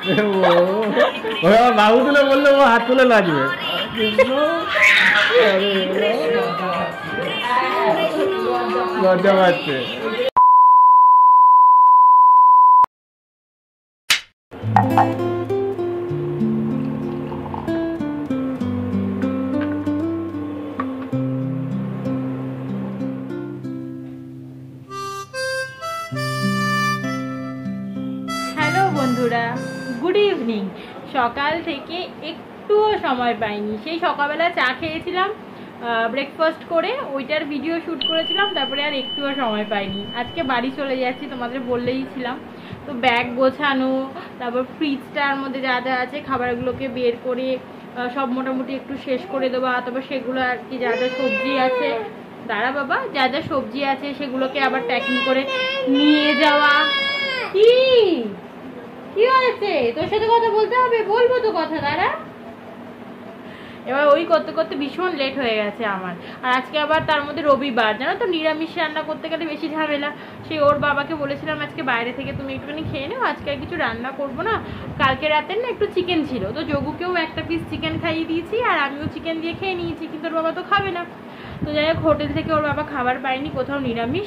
বাবু তুলে বললে ও হাত তুলে নাচবে। লজ্জা পাচ্ছে। বন্ধুরা গুড ইভিনিং। সকাল থেকে একটুও সময় পাইনি। সেই সকালবেলা চা খেয়েছিলাম, ব্রেকফাস্ট করে ওইটার ভিডিও শ্যুট করেছিলাম, তারপরে আর একটুও সময় পাইনি। আজকে বাড়ি চলে যাচ্ছি, তোমাদের বললেই ছিলাম। তো ব্যাগ গোছানো, তারপর ফ্রিজটার মধ্যে যা যা আছে খাবারগুলোকে বের করে সব মোটামুটি একটু শেষ করে দেওয়া, তারপর সেগুলো আর কি যা যা সবজি আছে, দাঁড়া বাবা, যা যা সবজি আছে সেগুলোকে আবার প্যাকিং করে নিয়ে যাওয়া। কি হয়েছে? তোর সাথে কথা বলতে হবে? বলবো তো কথা, দাঁড়া। এবার ওই করতে করতে ভীষণ লেট হয়ে গেছে আমার। আর আজকে আবার তার মধ্যে রবিবার, জানো তো নিরামিষ রান্না করতে গেলে বেশি ঝামেলা। সে ওর বাবাকে বলেছিলাম আজকে বাইরে থেকে তুমি একটুখানি খেয়ে নেও, আজকে আর কিছু রান্না করবো না। কালকে রাতের না একটু চিকেন ছিল, তো যোগুকেও একটা পিস চিকেন খাইয়ে দিয়েছি, আর আমিও চিকেন দিয়ে খেয়ে নিয়েছি, কিন্তু ওর বাবা তো খাবে না। তো যাই হোক, হোটেল থেকে ওর বাবা খাবার পায়নি, কোথাও নিরামিষ,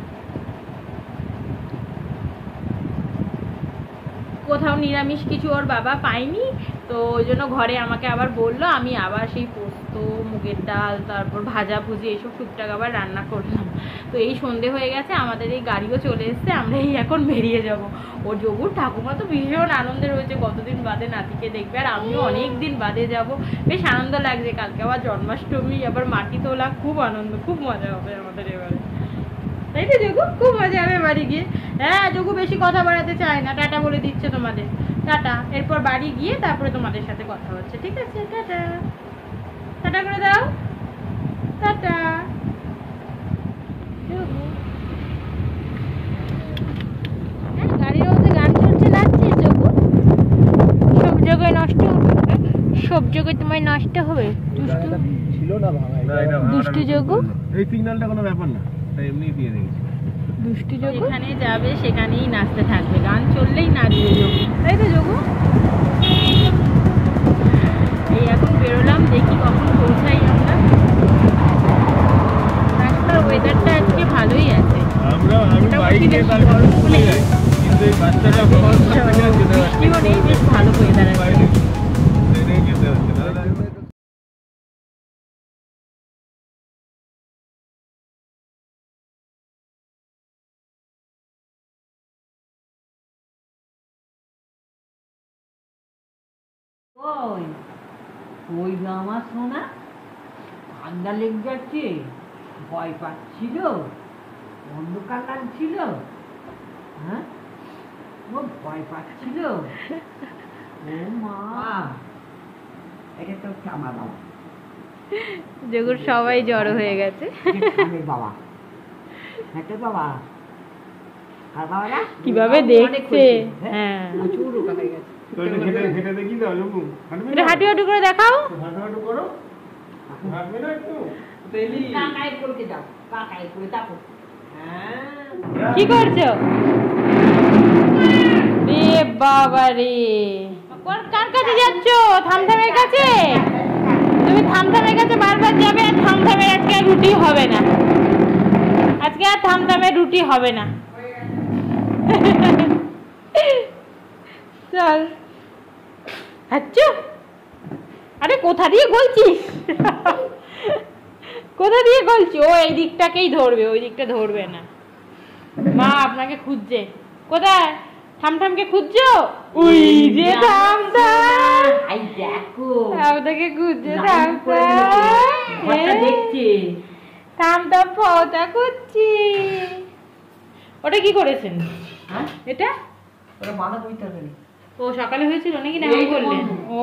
কোথাও নিরামিষ কিছু ওর বাবা পায়নি। তো ওই জন্য ঘরে আমাকে আবার বললো, আমি আবার সেই পোস্ত, মুগের ডাল, তারপর ভাজা ভুজি এইসব টুকটাক আবার রান্না করলাম। তো এই সন্ধে হয়ে গেছে, আমাদের এই গাড়িও চলে এসছে, আমরা এই এখন বেরিয়ে যাব। ওর যোগুর ঠাকুমা তো ভীষণ আনন্দে রয়েছে, কতদিন বাদে নাতিকে দেখবে, আর আমিও অনেক দিন বাদে যাব। বেশ আনন্দ লাগছে। কালকে আবার জন্মাষ্টমী, আবার মাটি তোলা, খুব আনন্দ, খুব মজা হবে আমাদের এবারে, তাই তো যোগু? খুব মজা হবে বাড়ি গিয়ে। হ্যাঁ, যোগু বেশি কথা বাড়াতে চায় না, টাটা বলে দিচ্ছে তোমাদের, টাটা। এরপর বাড়ি গিয়ে তারপরে তোমাদের সাথে কথা হচ্ছে, ঠিক আছে? টাটা, টাটা করে দাও, টাটা। গাড়ির মধ্যে গান চলছে, নাচছিস যোগু? সব জায়গায় নষ্ট হবে, সব জায়গায় তোমায় নষ্ট হবে। ছিল না ভাঙা, দুষ্টু যোগু। এই সিগন্যালটা কোনো ব্যাপার না, এমনি দিয়ে দিয়েছি। দুষ্টু যোগু যেখানে যাবে সেখানেই নাচতে থাকবে, গান চললেই নাচবে যোগু, তাই তো যোগু? এই এখন বেরোলাম, দেখি কখন পৌঁছাই আমরা। রাস্তার ওয়েদারটা আজকে ভালোই আছে, বৃষ্টিও নেই, বেশ ভালো ওয়েদার আছে। ওই ওই আমার সোনা ঠান্ডা লেগে যাচ্ছে, ভয় পাচ্ছিল, অন্ধকার লাগছিল, হ্যাঁ ও ভয় পাচ্ছিল। ও মা, এটা তো আমার বাবা। যোগুর সবাই জড়ো হয়ে গেছে। বাবা, হ্যাঁ তো বাবা, আর বাবারা কিভাবে দেখছে। হ্যাঁ, হয়ে গেছে। হাঁটু হাঁটু করে দেখাও, কি করছো? রে বাবা রে, কার কাছে যাচ্ছ? থামথামের কাছে? তুমি থামথামের কাছে বারবার যাবে, আর থামথামের আজকে আর রুটি হবে না, আজকে আর থামথামের রুটি হবে না। চল। আচ্ছা, আরে কোথা দিয়ে গলছিস? কোথা দিয়ে গলছি? ও এই দিকটাকেই ধরবে, ওই দিকটা ধরবে না। মা আপনাকে খুঁজছে। কোথায়? থামথামকে খুঁজছো? ওই যে থামথাম, এই দেখো আপনাকে খুঁজছে থামথাম, দেখছি থামথাম ফটা খুঁজছি। ওটা কি করেছেন? হ্যাঁ, এটা ওটা বাঁধাকপি তরকারি। ও সকালে হয়েছিল নাকি, না বললেন? ও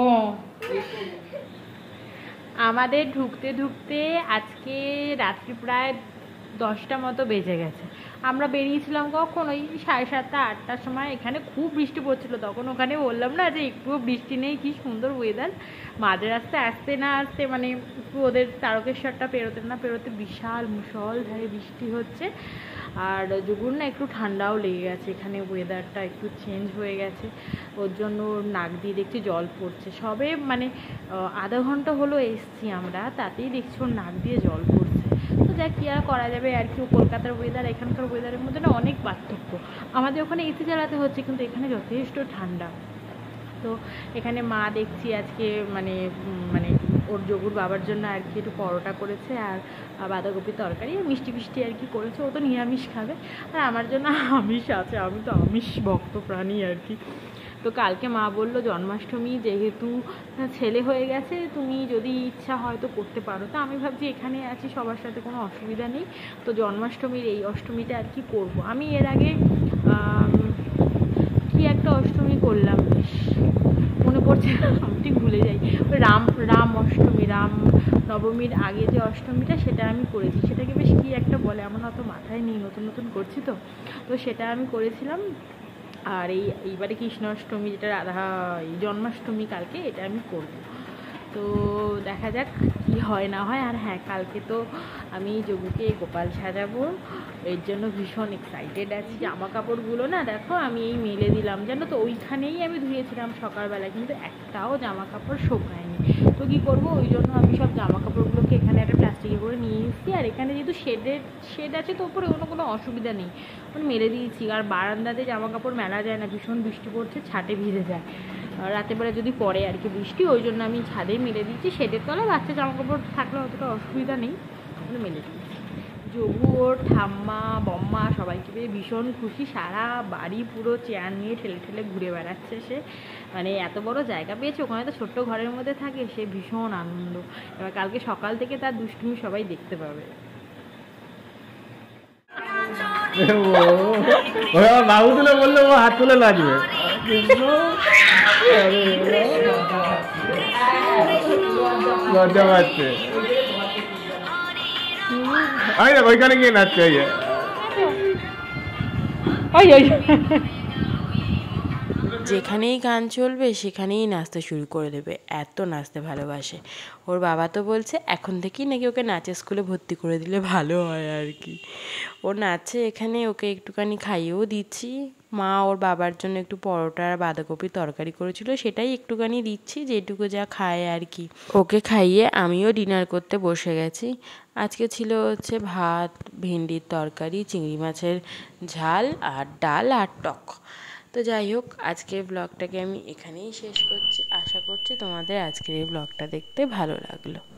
আমাদের ঢুকতে ঢুকতে আজকে রাত্রি প্রায় 10টা মতো বেজে গেছে। আমরা বেরিয়েছিলাম কখন, ওই 7:30 8টার সময়। এখানে খুব বৃষ্টি পড়ছিল, তখন ওখানে বললাম না যে একটুও বৃষ্টি নেই, কি সুন্দর ওয়েদার। মাঝে রাস্তায় আসতে না আসতে, মানে একটু ওদের তারকেশ্বরটা পেরোতে না পেরোতে বিশাল মুষলধারে বৃষ্টি হচ্ছে। আর যোগুর না একটু ঠান্ডাও লেগে গেছে, এখানে ওয়েদারটা একটু চেঞ্জ হয়ে গেছে, ওর জন্য ওর নাক দিয়ে দেখছি জল পড়ছে। সবে মানে আধা ঘন্টা হলো এসছি আমরা, তাতেই দেখছি ওর নাক দিয়ে জল পড়ছে। তো যা কি আর করা যাবে আর কি, কলকাতার ওয়েদার এখানকার ওয়েদারের মধ্যে না অনেক পার্থক্য। আমাদের ওখানে এসি চালাতে হচ্ছে, কিন্তু এখানে যথেষ্ট ঠান্ডা। তো এখানে মা দেখছি আজকে মানে মানে ওর যোগুর বাবার জন্য আর কি একটু পরোটা করেছে, আর বাঁধাকপির তরকারি মিষ্টি মিষ্টি আর কি করেছে। ও তো নিরামিষ খাবে, আর আমার জন্য আমিষ আছে, আমি তো আমিষ ভক্ত প্রাণী আর কি। তো কালকে মা বললো জন্মাষ্টমী যেহেতু ছেলে হয়ে গেছে, তুমি যদি ইচ্ছা হয় তো করতে পারো। তো আমি ভাবছি এখানে আছি সবার সাথে, কোনো অসুবিধা নেই, তো জন্মাষ্টমীর এই অষ্টমীটা আর কি করব। আমি এর আগে কি একটা অষ্টমী করলাম, মনে পড়ছে না, আমি ঠিক ভুলে যাই। ওই রাম অষ্টমী, রাম নবমীর আগে যে অষ্টমীটা সেটা আমি করেছি, সেটাকে বেশ কি একটা বলে, আমার অত মাথায় নেই, নতুন নতুন করছি তো। তো সেটা আমি করেছিলাম। আর এইবারে কৃষ্ণাষ্টমী যেটা রাধা জন্মাষ্টমী কালকে, এটা আমি করব। তো দেখা যাক কি হয় না হয়। আর হ্যাঁ, কালকে তো আমি যোগুকে গোপাল সাজাবো, এর জন্য ভীষণ এক্সাইটেড আছি। জামা কাপড়গুলো না দেখো আমি এই মেলে দিলাম, জানো তো ওইখানেই আমি ধুয়েছিলাম সকালবেলা, কিন্তু একটাও জামা কাপড় শোকায়নি। তো কী করবো, ওই জন্য আমি সব জামা কাপড়গুলোকে এখানে একটা প্লাস্টিকে করে নিয়ে এসেছি। আর এখানে যেহেতু শেড আছে, তো ওপরে কোনো অসুবিধা নেই, মানে মেলে দিয়েছি। আর বারান্দাতে জামা কাপড় মেলা যায় না, ভীষণ বৃষ্টি পড়ছে, ছাটে ভিজে যায় রাতের বেলা যদি পড়ে আর কি বৃষ্টি, ওই জন্য আমি ছাদেই মেলে দিয়েছি। শেডের তলায় বাচ্চা জামা কাপড় থাকলে অতটা অসুবিধা নেই, আমি মেলে দিয়েছি। যোগু ওর ঠাম্মা বম্মা সবাইকে পেয়ে ভীষণ খুশি, সারা বাড়ি পুরো চেয়ার নিয়ে ঠেলে ঠেলে ঘুরে বেড়াচ্ছে সে, মানে এত বড় জায়গা পেয়েছে, ওখানে তো ছোট্ট ঘরের মধ্যে থাকে, সে ভীষণ আনন্দ। এবার কালকে সকাল থেকে তার দুষ্টুমি সবাই দেখতে পাবে। বাবু তুলে বললে ও হাত তুলে নাচবে। লজ্জা পাচ্ছে, ওইখানে গিয়ে নাচছে। যেখানেই গান চলবে সেখানেই নাচতে শুরু করে দেবে, এত নাচতে ভালোবাসে। ওর বাবা তো বলছে এখন থেকেই নাকি ওকে নাচের স্কুলে ভর্তি করে দিলে ভালো হয় আর কি। ও নাচে এখানে, ওকে একটুখানি খাইয়েও দিচ্ছি। মা ওর বাবার জন্য একটু পরোটা আর বাঁধাকপির তরকারি করেছিল, সেটাই একটুখানি দিচ্ছি, যেটুকু যা খায় আর কি। ওকে খাইয়ে আমিও ডিনার করতে বসে গেছি। আজকে ছিল হচ্ছে ভাত, ভেন্ডির তরকারি, চিংড়ি মাছের ঝাল আর ডাল আর টক। তো যাই হোক, আজকের ব্লগটাকে আমি এখানেই শেষ করছি। আশা করছি তোমাদের আজকের এই ব্লগটা দেখতে ভালো লাগলো।